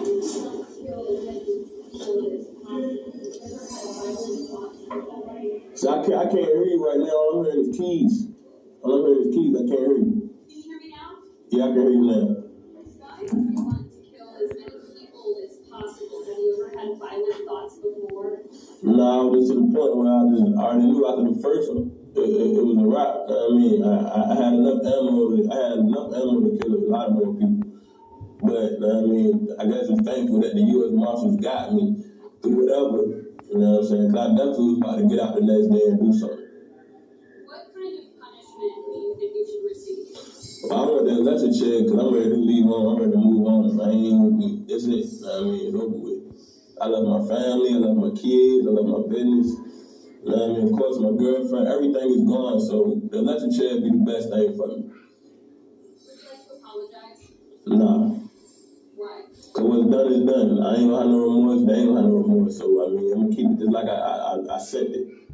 So I can't hear you right now. All I'm hearing is keys. I can't hear you. Can you hear me now? Yeah, I can hear you now. Besides, you want to kill as many people as possible. Have you ever had violent thoughts before? No, I was to the point where I already knew after the first one, it was a wrap. I mean, I had enough ammo. I had enough ammo to kill a lot more people. But I mean, I guess I'm thankful that the U.S. Marshals got me through whatever. You know what I'm saying? Because I definitely was about to get out the next day and do something. What kind of punishment do you think you should receive? Well, I want that lesson check because I'm ready to leave on. I'm ready to move on. I ain't, that's it. I mean, it's over with. I love my family. I love my kids. I love my business. You know what I mean? Of course, my girlfriend. Everything is gone. So the lesson check be the best thing for me. Would you like to apologize? Nah. Why? Because what's done is done. I ain't gonna have no remorse. They ain't gonna have no remorse. So, I mean, I'm gonna keep it just like I said it.